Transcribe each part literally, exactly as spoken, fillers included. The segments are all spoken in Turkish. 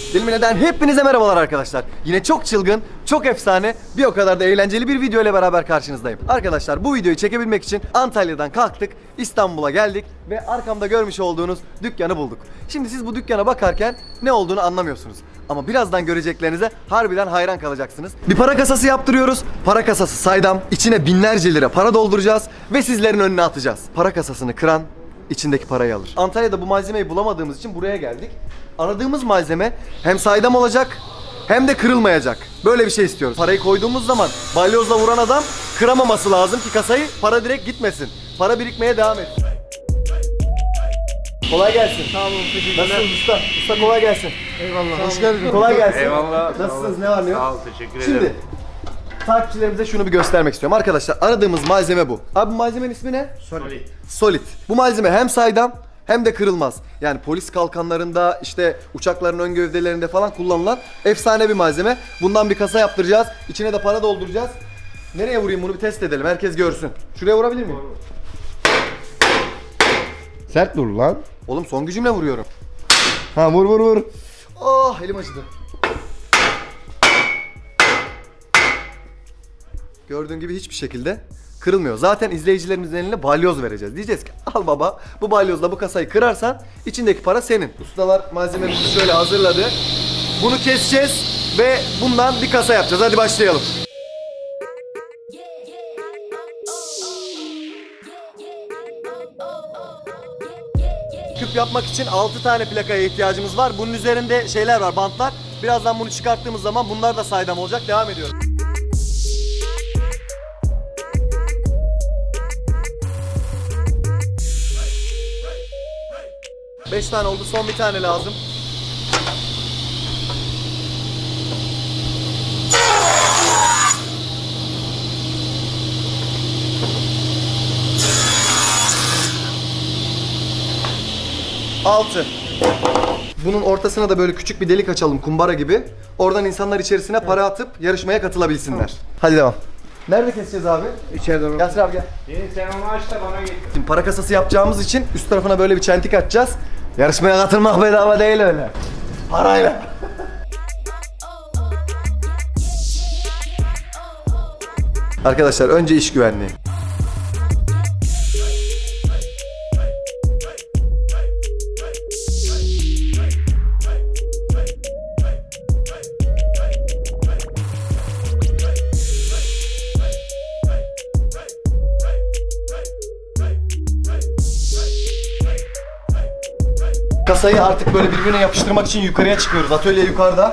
Dilmine'den hepinize merhabalar arkadaşlar. Yine çok çılgın, çok efsane, bir o kadar da eğlenceli bir video ile beraber karşınızdayım. Arkadaşlar bu videoyu çekebilmek için Antalya'dan kalktık, İstanbul'a geldik ve arkamda görmüş olduğunuz dükkanı bulduk. Şimdi siz bu dükkana bakarken ne olduğunu anlamıyorsunuz. Ama birazdan göreceklerinize harbiden hayran kalacaksınız. Bir para kasası yaptırıyoruz. Para kasası saydam. İçine binlerce lira para dolduracağız ve sizlerin önüne atacağız. Para kasasını kıran içindeki parayı alır. Antalya'da bu malzemeyi bulamadığımız için buraya geldik. Aradığımız malzeme hem saydam olacak hem de kırılmayacak. Böyle bir şey istiyoruz. Parayı koyduğumuz zaman balyozla vuran adam kıramaması lazım ki kasayı, para direkt gitmesin. Para birikmeye devam etsin. Kolay gelsin. Sağ olun, teşekkürler. Nasılsınız usta? Usta kolay gelsin. Eyvallah, hoş geldin. Kolay gelsin. Eyvallah. Nasılsınız, ne var ne yok? Sağ ol, teşekkür ederim. Şimdi takipçilerimize şunu bir göstermek istiyorum. Arkadaşlar aradığımız malzeme bu. Abi bu malzemenin ismi ne? Solid. Solid. Bu malzeme hem saydam hem de kırılmaz. Yani polis kalkanlarında, işte uçakların ön gövdelerinde falan kullanılan efsane bir malzeme. Bundan bir kasa yaptıracağız. İçine de para dolduracağız. Nereye vurayım bunu bir test edelim. Herkes görsün. Şuraya vurabilir miyim? Sert dur lan. Oğlum son gücümle vuruyorum. Ha vur vur vur. Oh elim acıdı. Gördüğün gibi hiçbir şekilde kırılmıyor. Zaten izleyicilerimizin eline balyoz vereceğiz. Diyeceğiz ki al baba bu balyozla bu kasayı kırarsan içindeki para senin. Ustalar malzememizi şöyle hazırladı. Bunu keseceğiz ve bundan bir kasa yapacağız. Hadi başlayalım. Küp yapmak için altı tane plakaya ihtiyacımız var. Bunun üzerinde şeyler var, bantlar. Birazdan bunu çıkarttığımız zaman bunlar da saydam olacak. Devam ediyoruz. beş tane oldu. Son bir tane lazım. altı. Bunun ortasına da böyle küçük bir delik açalım kumbara gibi. Oradan insanlar içerisine para atıp yarışmaya katılabilsinler. Hadi devam. Nerede keseceğiz abi? İçeride bak. Yasir abi gel. Yeni sen onu aç da bana getir. Şimdi para kasası yapacağımız için üst tarafına böyle bir çentik açacağız. Yarışmaya katılmak bedava değil öyle. Parayla. Arkadaşlar önce iş güvenliği. Kasayı artık böyle birbirine yapıştırmak için yukarıya çıkıyoruz. Atölye yukarıda.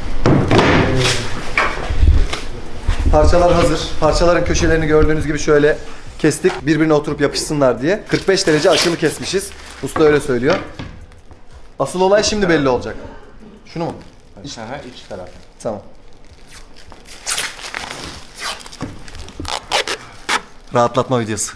Parçalar hazır. Parçaların köşelerini gördüğünüz gibi şöyle kestik. Birbirine oturup yapışsınlar diye. kırk beş derece açılı kesmişiz. Usta öyle söylüyor. Asıl olay şimdi belli olacak. Şunu mu? İç, Aha, iç tarafı. Tamam. Rahatlatma videosu.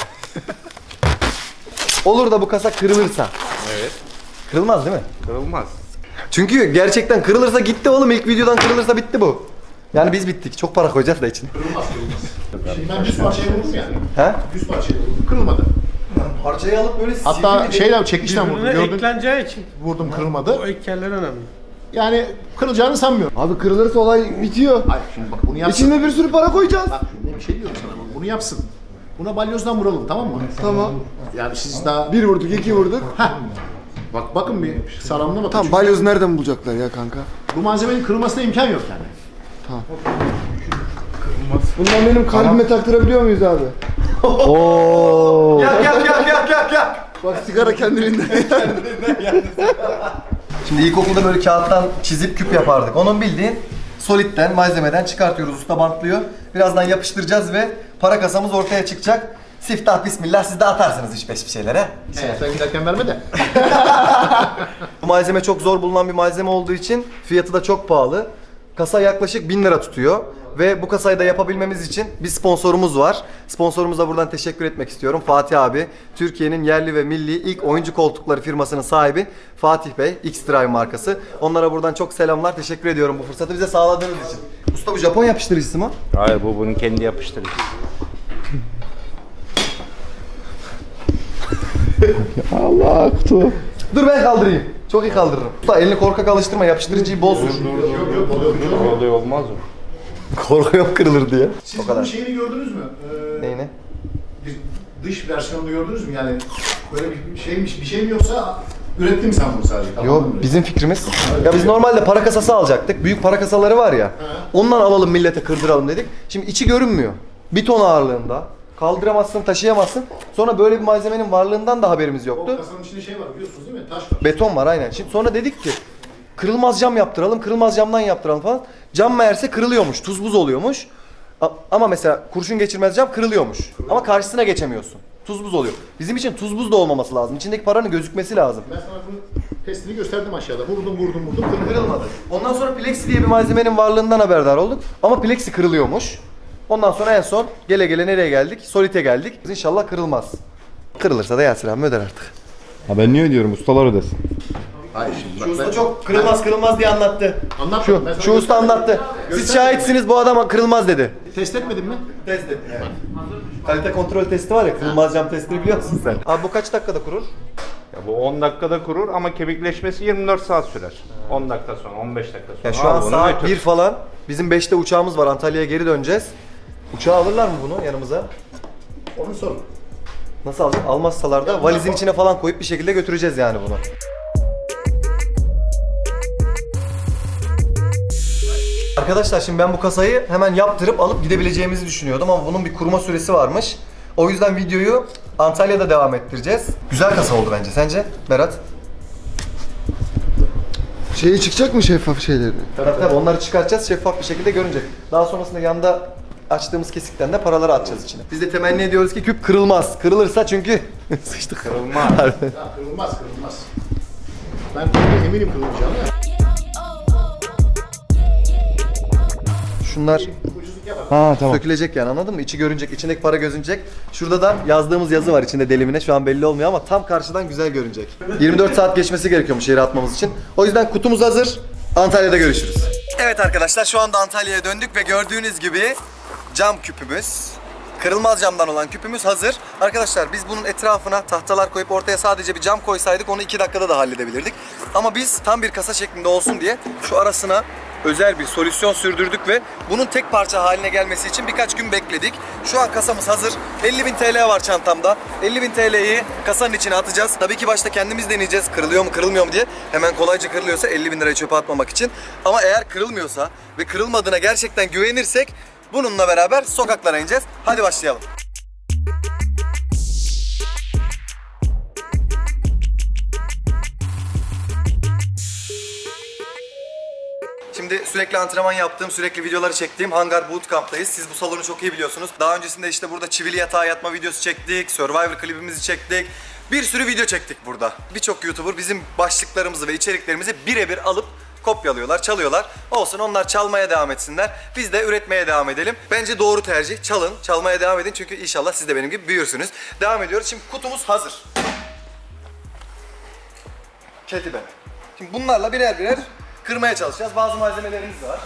Olur da bu kasa kırılırsa. Evet. Kırılmaz değil mi? Kırılmaz. Çünkü gerçekten kırılırsa gitti oğlum. İlk videodan kırılırsa bitti bu. Yani biz bittik. Çok para koyacağız da için. Kırılmaz, kırılmaz. Şimdi ben düz parçayı vurdum ya. He? Düz parçayı vurdum. Kırılmadı. Parçayı alıp böyle Hatta şeyle çekişten vurdum. Birbirine Gördün. ekleneceği için Vurdum, kırılmadı. o ekkerler önemli. Yani kırılacağını sanmıyorum. Abi kırılırsa olay bitiyor. Hayır şimdi bak bunu yapsın. İçinde bir sürü para koyacağız. Bak şimdi bir şey diyorum sana. Bak, bunu yapsın. Buna balyozdan vuralım, tamam mı? Tamam. Yani siz daha... Bir vurduk, iki vurduk. Heh. Bak bakın bir sağlamına bakın. Tamam, Çünkü balyoz nereden bulacaklar ya kanka? bu malzemenin kırılmasına imkan yok yani. Bundan benim kalbime taktırabiliyor muyuz abi? Oo. Yak yak yak yak yak yak. Bak sigara kendiliğinden. Şimdi ilkokulda böyle kağıttan çizip küp yapardık. Onun bildiğin solitten, malzemeden çıkartıyoruz. Usta bantlıyor. Birazdan yapıştıracağız ve para kasamız ortaya çıkacak. Siftah bismillah, siz de atarsınız üç beş bir şeyler he. He, sen giderken verme de. Bu malzeme çok zor bulunan bir malzeme olduğu için fiyatı da çok pahalı. Kasa yaklaşık bin lira tutuyor. Ve bu kasayı da yapabilmemiz için bir sponsorumuz var. Sponsorumuza buradan teşekkür etmek istiyorum. Fatih abi, Türkiye'nin yerli ve milli ilk oyuncu koltukları firmasının sahibi Fatih Bey, X-Drive markası. Onlara buradan çok selamlar, teşekkür ediyorum bu fırsatı bize sağladığınız için. Usta bu Japon yapıştırıcısı mı? Hayır, bu bunun kendi yapıştırıcısı. Allah kutu. Dur ben kaldırayım. Çok iyi kaldırırım. Usta elini korkak alıştırma, yapıştırıcıyı bol sür. Yok yok oluyor. Oluyor olmaz mı? Korkuyorum kırılır diye. Siz O kadar. bunun şeyini gördünüz mü? Ee, Neyini? bir dış versiyonunu gördünüz mü? Yani böyle bir şeymiş, bir şey mi yoksa ürettin mi sen bunu sadece? Tamam Yok, mı? bizim fikrimiz. Ya biz normalde para kasası alacaktık. Büyük para kasaları var ya. Ondan alalım, millete kırdıralım dedik. Şimdi içi görünmüyor. Bir ton ağırlığında. Kaldıramazsın, taşıyamazsın. Sonra böyle bir malzemenin varlığından da haberimiz O yoktu. kasanın içinde şey var biliyorsunuz değil mi? Taş var. Beton var aynen. Şimdi sonra dedik ki kırılmaz cam yaptıralım, kırılmaz camdan yaptıralım falan. Cam meğerse kırılıyormuş, tuz buz oluyormuş. A- Ama mesela kurşun geçirmez cam kırılıyormuş. Ama karşısına geçemiyorsun. Tuz buz oluyor. Bizim için tuz buz da olmaması lazım. İçindeki paranın gözükmesi lazım. Ben sana bunun testini gösterdim aşağıda. Vurdum vurdum vurdum. Kırıldı. Kırılmadı. Ondan sonra plexi diye bir malzemenin varlığından haberdar olduk. Ama plexi kırılıyormuş. Ondan sonra en son gele gele nereye geldik? Solite geldik. İnşallah kırılmaz. Kırılırsa da Yasir abi öder artık. Ha ben niye ödüyorum? Ustalar ödesin. Hayır şimdi Şu bak usta ben... çok kırılmaz kırılmaz diye anlattı. Anlat. Şu, Ben sana şu usta göstermedim. anlattı. Siz Göstermedim. şahitsiniz, bu adam kırılmaz dedi. Test etmedin mi? Test et. Evet. Kalite kontrol testi var ya, kırılmaz cam testini biliyor musun sen? Abi bu kaç dakikada kurur? Ya bu on dakikada kurur ama kemikleşmesi yirmi dört saat sürer. on dakika sonra, on beş dakika sonra. Ya şu Al an bunu saat götür. bir falan. Bizim beşte uçağımız var, Antalya'ya geri döneceğiz. Uçağa alırlar mı bunu yanımıza? Onu sorun. Nasıl alacak? Almazsalar da valizin içine falan koyup bir şekilde götüreceğiz yani bunu. Arkadaşlar şimdi ben bu kasayı hemen yaptırıp alıp gidebileceğimizi düşünüyordum ama bunun bir kuruma süresi varmış. O yüzden videoyu Antalya'da devam ettireceğiz. Güzel kasa oldu bence. Sence Berat? Şeyi çıkacak mı şeffaf şeyleri? Tabii tabii onları çıkartacağız, şeffaf bir şekilde görünecek. Daha sonrasında yanda açtığımız kesikten de paraları atacağız içine. Biz de temenni ediyoruz ki küp kırılmaz. Kırılırsa çünkü sıçtık. Kırılmaz. Ya kırılmaz kırılmaz. Ben eminim kırılmayacağını. Şunlar Ucuzluk yapar. Ha tamam. sökülecek yani, anladın mı? İçi görünecek, içindeki para gözünecek. Şurada da yazdığımız yazı var içinde delimine. Şu an belli olmuyor ama tam karşıdan güzel görünecek. yirmi dört saat geçmesi gerekiyormuş yere atmamız için. O yüzden kutumuz hazır. Antalya'da görüşürüz. Evet arkadaşlar, şu anda Antalya'ya döndük ve gördüğünüz gibi cam küpümüz, kırılmaz camdan olan küpümüz hazır. Arkadaşlar biz bunun etrafına tahtalar koyup ortaya sadece bir cam koysaydık onu iki dakikada da halledebilirdik. Ama biz tam bir kasa şeklinde olsun diye şu arasına özel bir solüsyon sürdürdük ve bunun tek parça haline gelmesi için birkaç gün bekledik. Şu an kasamız hazır. elli bin T L var çantamda. elli bin T L'yi kasanın içine atacağız. Tabii ki başta kendimiz deneyeceğiz. Kırılıyor mu kırılmıyor mu diye. Hemen kolayca kırılıyorsa elli bin lirayı çöpe atmamak için. Ama eğer kırılmıyorsa ve kırılmadığına gerçekten güvenirsek bununla beraber sokaklara ineceğiz. Hadi başlayalım. Şimdi sürekli antrenman yaptığım, sürekli videoları çektiğim Hangar Bootcamp'tayız. Siz bu salonu çok iyi biliyorsunuz. Daha öncesinde işte burada çivili yatağa yatma videosu çektik, Survivor klibimizi çektik. Bir sürü video çektik burada. Birçok YouTuber bizim başlıklarımızı ve içeriklerimizi birebir alıp kopyalıyorlar, çalıyorlar. Olsun, onlar çalmaya devam etsinler. Biz de üretmeye devam edelim. Bence doğru tercih. Çalın, çalmaya devam edin çünkü inşallah siz de benim gibi büyürsünüz. Devam ediyoruz. Şimdi kutumuz hazır. Ketibe. Şimdi bunlarla birer birer kırmaya çalışacağız. Bazı malzemelerimiz var.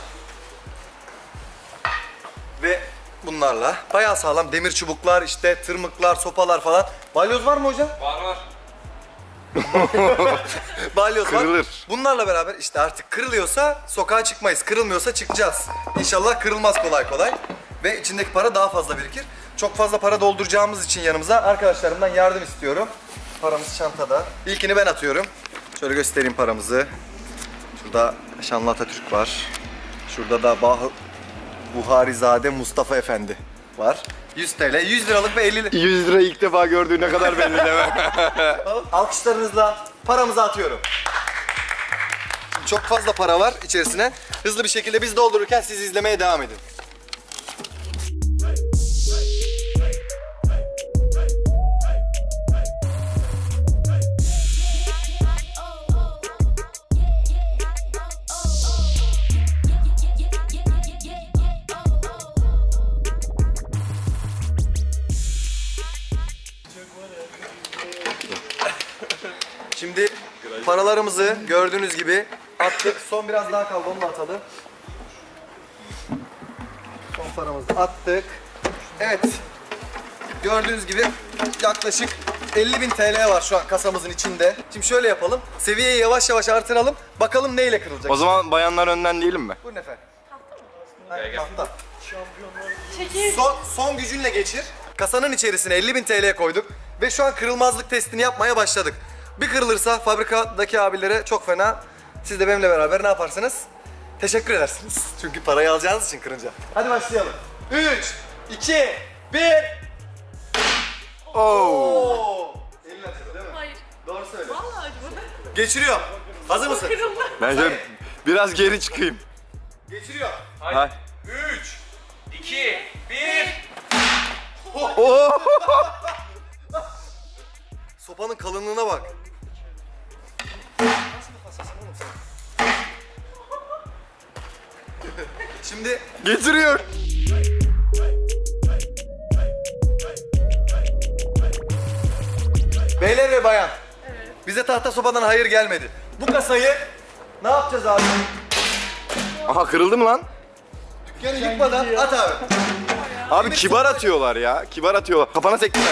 Ve bunlarla bayağı sağlam demir çubuklar, işte tırmıklar, sopalar falan. Balyoz var mı hocam? Var var. Balyoz var. Kırılır. Bunlarla beraber işte artık kırılıyorsa sokağa çıkmayız. Kırılmıyorsa çıkacağız. İnşallah kırılmaz kolay kolay. Ve içindeki para daha fazla birikir. Çok fazla para dolduracağımız için yanımıza arkadaşlarımdan yardım istiyorum. Paramız çantada. İlkini ben atıyorum. Şöyle göstereyim paramızı. Şurada Şanlı Atatürk var. Şurada da bah Buharizade Mustafa Efendi var. yüz T L, yüz liralık ve elli lira. yüz lira ilk defa gördüğü ne kadar belli deme. Alkışlarınızla paramızı atıyorum. Şimdi çok fazla para var içerisine. Hızlı bir şekilde biz doldururken siz izlemeye devam edin. Şimdi paralarımızı gördüğünüz gibi attık. Son biraz daha kaldı, onu da atalım. Son paramızı attık. Evet. Gördüğünüz gibi yaklaşık elli bin T L var şu an kasamızın içinde. Şimdi şöyle yapalım. Seviyeyi yavaş yavaş artıralım. Bakalım neyle kırılacak. O zaman bayanlar önden değilim mi? Buyurun efendim. Aynen, tahta. Çekil. Son, son gücünle geçir. Kasanın içerisine elli bin T L koyduk. Ve şu an kırılmazlık testini yapmaya başladık. Bir kırılırsa fabrikadaki abilere çok fena. Siz de benimle beraber ne yaparsınız? Teşekkür edersiniz. Çünkü parayı alacağınız için kırınca. Hadi başlayalım. üç, iki, bir. Oo. Elin acıdı değil mi? Hayır. Doğru söyle. Vallahi acımadı. Geçiriyor. Hazır mısın? Kırıldı. Ben şöyle biraz geri çıkayım. Geçiriyor. Hay. üç, iki, bir. Oo! Sopanın kalınlığına bak. Nasıl bir kasasın oğlum sen? Şimdi Getiriyor. beyler ve bayan. Bize tahta sopadan hayır gelmedi. Bu kasayı ne yapacağız abi? Aha kırıldı mı lan? Dükkanı yıkmadan at abi. Abi kibar atıyorlar ya. Kibar atıyorlar. Kafana sektiler.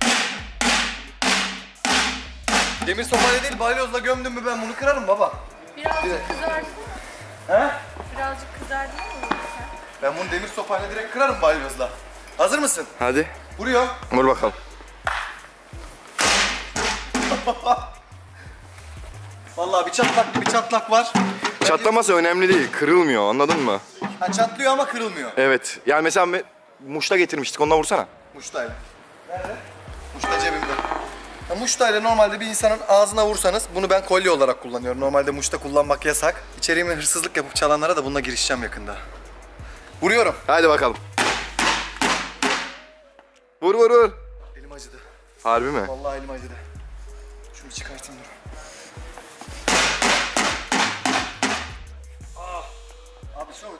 Demir sopayla değil balyozla gömdüm mü ben bunu kırarım baba. Birazcık kızardın. He? Birazcık kızardın mı sen? Ben bunu demir sopayla direkt kırarım balyozla. Hazır mısın? Hadi. Vuruyor. Vur bakalım. Vallahi bir çatlak bir çatlak var. Çatlaması önemli değil. Kırılmıyor, anladın mı? Ha, çatlıyor ama kırılmıyor. Evet. Yani mesela me- muşta getirmiştik. Ondan vursana. Muştayla. Nerede? Muşta cebimde. Ya muştayla normalde bir insanın ağzına vursanız, bunu ben kolye olarak kullanıyorum. Normalde muşta kullanmak yasak. İçeriğime hırsızlık yapıp çalanlara da bununla girişeceğim yakında. Vuruyorum. Hadi bakalım. Vur vur vur. Elim acıdı. Harbi mi? Vallahi elim acıdı. Şunu çıkartayım dur. Ah. Abi şu.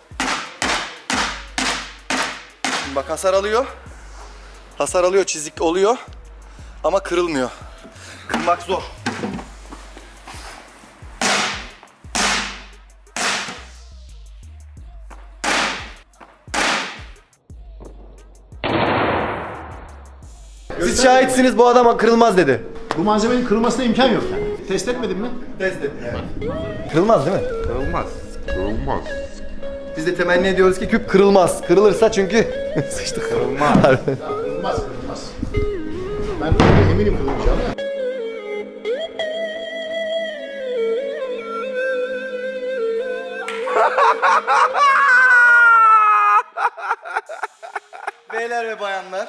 Şimdi bak hasar alıyor. Hasar alıyor, çizik oluyor. Ama kırılmıyor. Kırmak zor. Siz şahitsiniz, bu adam kırılmaz dedi. Bu malzemenin kırılmasına imkan yok yani. Test etmedin mi? Test et. Kırılmaz değil mi? Kırılmaz. Biz de temenni ediyoruz ki küp kırılmaz. Kırılırsa çünkü sıçtık. Kırılmaz. Ya, kırılmaz, kırılmaz. Ben öyle eminim kırılacağına. Beyler ve bayanlar.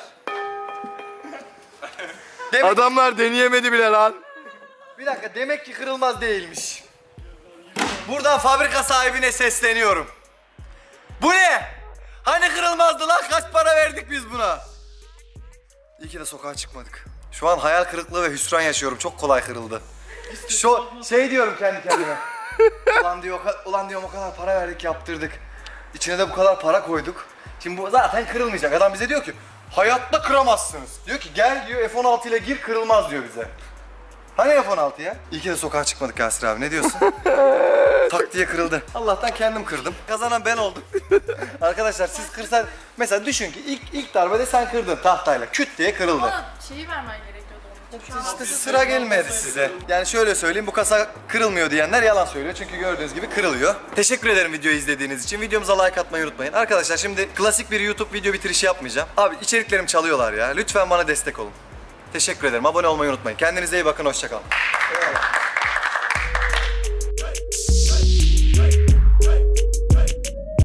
Demek, Adamlar deneyemedi bile lan. bir dakika, demek ki kırılmaz değilmiş. Buradan fabrika sahibine sesleniyorum. Bu ne? Hani kırılmazdı lan? Kaç para verdik biz buna? İyi ki de sokağa çıkmadık. Şu an hayal kırıklığı ve hüsran yaşıyorum. Çok kolay kırıldı. Şu şey diyorum kendi kendime. Ulan diyor, o ka- ulan diyorum o kadar para verdik, yaptırdık. İçine de bu kadar para koyduk. Şimdi bu zaten kırılmayacak. Adam bize diyor ki hayatta kıramazsınız. Diyor ki gel diyor F on altı ile gir, kırılmaz diyor bize. Hani F on altı ya? İyi ki de sokağa çıkmadık Yasir abi, ne diyorsun? Tak diye kırıldı. Allah'tan kendim kırdım. Kazanan ben oldum. Arkadaşlar siz kırsan, mesela düşün ki ilk ilk darbede sen kırdın tahtayla. Küt diye kırıldı. Ama şeyi vermen gerekiyordu onu. Şu an İşte sıra gelmedi size. Yani şöyle söyleyeyim, bu kasa kırılmıyor diyenler yalan söylüyor. Çünkü gördüğünüz gibi kırılıyor. Teşekkür ederim videoyu izlediğiniz için. Videomuza like atmayı unutmayın. Arkadaşlar şimdi klasik bir YouTube video bitirişi yapmayacağım. Abi içeriklerimi çalıyorlar ya. Lütfen bana destek olun. Teşekkür ederim. Abone olmayı unutmayın. Kendinize iyi bakın. Hoşça kalın. Eyvallah.